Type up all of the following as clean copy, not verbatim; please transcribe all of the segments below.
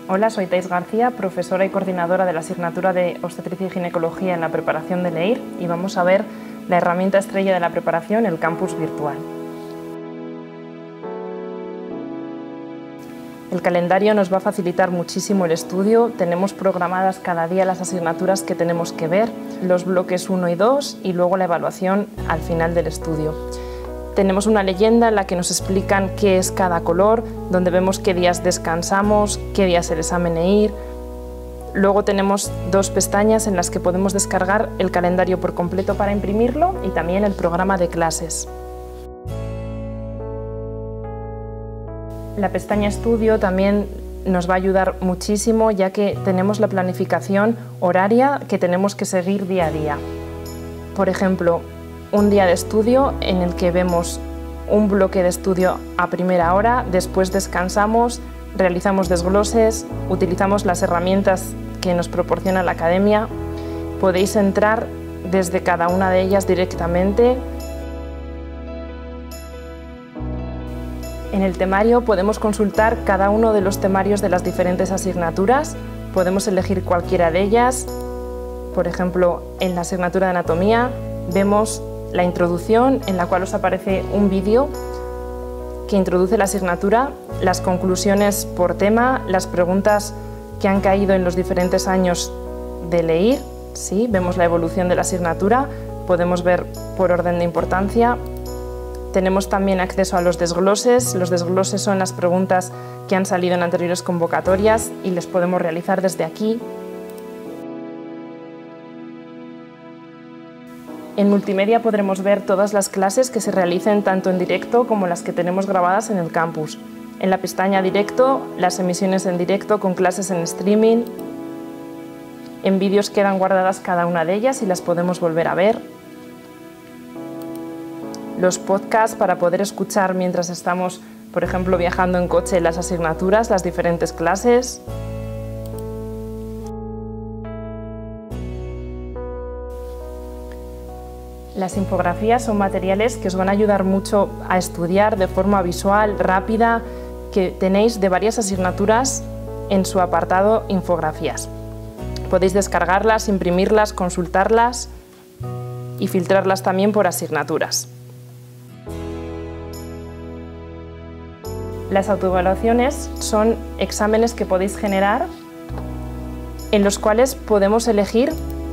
Hola, soy Thais García, profesora y coordinadora de la asignatura de Obstetricia y Ginecología en la preparación de LEIR, y vamos a ver la herramienta estrella de la preparación, el campus virtual. El calendario nos va a facilitar muchísimo el estudio. Tenemos programadas cada día las asignaturas que tenemos que ver, los bloques 1 y 2 y luego la evaluación al final del estudio. Tenemos una leyenda en la que nos explican qué es cada color, donde vemos qué días descansamos, qué días el examen EIR. Luego tenemos dos pestañas en las que podemos descargar el calendario por completo para imprimirlo y también el programa de clases. La pestaña Estudio también nos va a ayudar muchísimo, ya que tenemos la planificación horaria que tenemos que seguir día a día. Por ejemplo, un día de estudio en el que vemos un bloque de estudio a primera hora, después descansamos, realizamos desgloses, utilizamos las herramientas que nos proporciona la academia. Podéis entrar desde cada una de ellas directamente. En el temario podemos consultar cada uno de los temarios de las diferentes asignaturas, podemos elegir cualquiera de ellas. Por ejemplo, en la asignatura de anatomía vemos la introducción, en la cual os aparece un vídeo que introduce la asignatura, las conclusiones por tema, las preguntas que han caído en los diferentes años de LEIR. ¿Sí? Vemos la evolución de la asignatura, podemos ver por orden de importancia. Tenemos también acceso a los desgloses. Los desgloses son las preguntas que han salido en anteriores convocatorias y les podemos realizar desde aquí. En multimedia podremos ver todas las clases que se realicen tanto en directo como las que tenemos grabadas en el campus. En la pestaña Directo, las emisiones en directo con clases en streaming. En vídeos quedan guardadas cada una de ellas y las podemos volver a ver. Los podcasts para poder escuchar mientras estamos, por ejemplo, viajando en coche, las asignaturas, las diferentes clases. Las infografías son materiales que os van a ayudar mucho a estudiar de forma visual, rápida, que tenéis de varias asignaturas en su apartado Infografías. Podéis descargarlas, imprimirlas, consultarlas y filtrarlas también por asignaturas. Las autoevaluaciones son exámenes que podéis generar en los cuales podemos elegir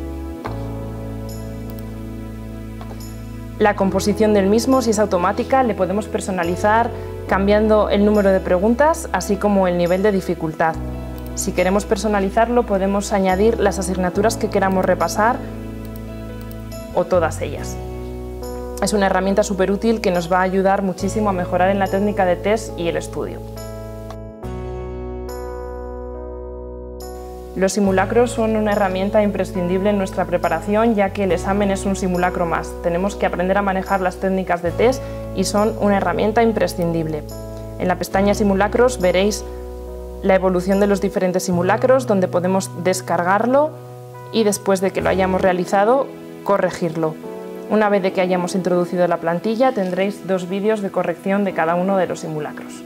la composición del mismo. Si es automática, le podemos personalizar cambiando el número de preguntas, así como el nivel de dificultad. Si queremos personalizarlo, podemos añadir las asignaturas que queramos repasar o todas ellas. Es una herramienta súper útil que nos va a ayudar muchísimo a mejorar en la técnica de test y el estudio. Los simulacros son una herramienta imprescindible en nuestra preparación, ya que el examen es un simulacro más. Tenemos que aprender a manejar las técnicas de test y son una herramienta imprescindible. En la pestaña Simulacros veréis la evolución de los diferentes simulacros, donde podemos descargarlo y después de que lo hayamos realizado, corregirlo. Una vez de que hayamos introducido la plantilla, tendréis 2 vídeos de corrección de cada uno de los simulacros.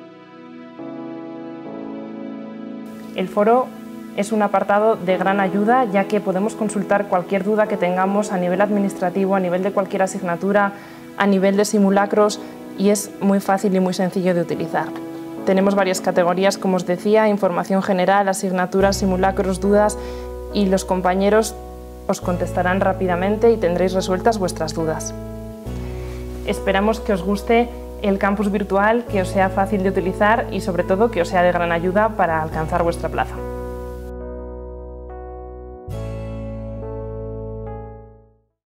El foro es un apartado de gran ayuda, ya que podemos consultar cualquier duda que tengamos a nivel administrativo, a nivel de cualquier asignatura, a nivel de simulacros, y es muy fácil y muy sencillo de utilizar. Tenemos varias categorías, como os decía: información general, asignaturas, simulacros, dudas, y los compañeros os contestarán rápidamente y tendréis resueltas vuestras dudas. Esperamos que os guste el campus virtual, que os sea fácil de utilizar y sobre todo que os sea de gran ayuda para alcanzar vuestra plaza.